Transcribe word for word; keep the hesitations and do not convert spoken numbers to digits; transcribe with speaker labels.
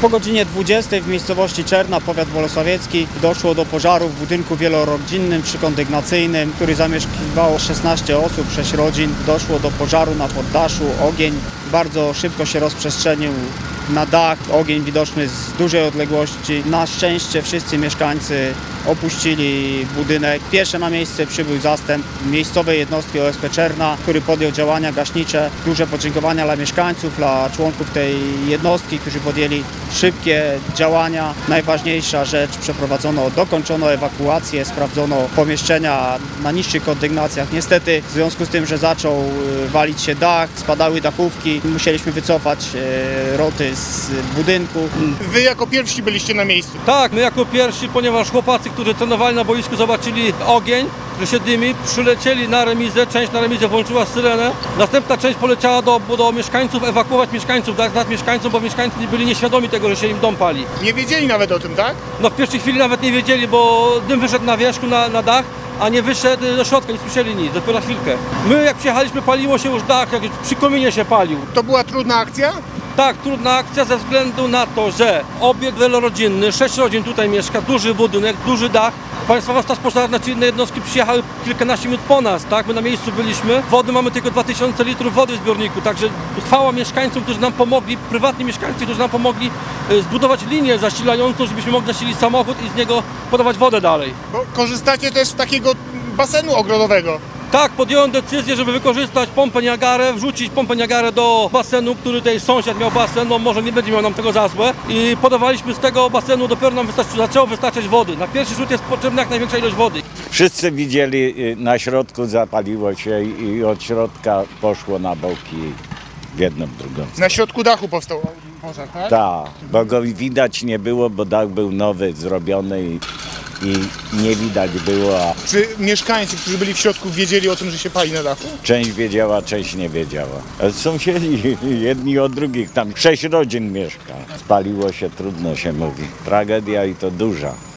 Speaker 1: Po godzinie dwudziestej w miejscowości Czerna, powiat bolesławiecki, doszło do pożaru w budynku wielorodzinnym trzykondygnacyjnym, który zamieszkiwało szesnaście osób, sześć rodzin. Doszło do pożaru na poddaszu, ogień bardzo szybko się rozprzestrzenił na dach, ogień widoczny z dużej odległości. Na szczęście wszyscy mieszkańcy opuścili budynek. Pierwszy na miejsce przybył zastęp miejscowej jednostki O S P Czerna, który podjął działania gaśnicze. Duże podziękowania dla mieszkańców, dla członków tej jednostki, którzy podjęli szybkie działania. Najważniejsza rzecz, przeprowadzono, dokończono ewakuację, sprawdzono pomieszczenia na niższych kondygnacjach. Niestety w związku z tym, że zaczął walić się dach, spadały dachówki, musieliśmy wycofać roty z budynku.
Speaker 2: Wy jako pierwsi byliście na miejscu?
Speaker 3: Tak, my jako pierwsi, ponieważ chłopacy, którzy trenowali na boisku, zobaczyli ogień, że się dymi, przylecieli na remizę, część na remizę włączyła syrenę, następna część poleciała do, do mieszkańców, ewakuować mieszkańców, dać znać mieszkańcom, bo mieszkańcy nie byli nieświadomi tego, że się im dom pali.
Speaker 2: Nie wiedzieli nawet o tym, tak?
Speaker 3: No w pierwszej chwili nawet nie wiedzieli, bo dym wyszedł na wierzchu, na, na dach, a nie wyszedł do środka, nie słyszeli nic, dopiero na chwilkę. My jak przyjechaliśmy, paliło się już dach, jak przy kominie się palił.
Speaker 2: To była trudna akcja?
Speaker 3: Tak, trudna akcja ze względu na to, że obiekt wielorodzinny, sześć rodzin tutaj mieszka, duży budynek, duży dach. Państwowa Straż Pożarna czy inne jednostki przyjechały kilkanaście minut po nas, tak? My na miejscu byliśmy. Wody mamy tylko dwa tysiące litrów wody w zbiorniku, także chwała mieszkańcom, którzy nam pomogli, prywatni mieszkańcy, którzy nam pomogli zbudować linię zasilającą, żebyśmy mogli zasilić samochód i z niego podawać wodę dalej.
Speaker 2: Bo korzystacie też z takiego basenu ogrodowego.
Speaker 3: Tak, podjąłem decyzję, żeby wykorzystać pompę Niagarę, wrzucić pompę Niagarę do basenu, który tutaj sąsiad miał basen, no może nie będzie miał nam tego za złe. I podawaliśmy z tego basenu, dopiero nam wystarczy, zaczęło wystarczać wody. Na pierwszy rzut jest potrzebna jak największa ilość wody.
Speaker 4: Wszyscy widzieli, na środku zapaliło się i od środka poszło na boki w jedną, w drugą.
Speaker 2: Na środku dachu powstał pożar, tak?
Speaker 4: Tak, bo go widać nie było, bo dach był nowy, zrobiony i, i nie widać było, a
Speaker 2: Czy mieszkańcy, którzy byli w środku, wiedzieli o tym, że się pali na dachu?
Speaker 4: część wiedziała, część nie wiedziała. A sąsiedzi jedni od drugich, tam sześć rodzin mieszka. Spaliło się, trudno się mówi. Tragedia i to duża.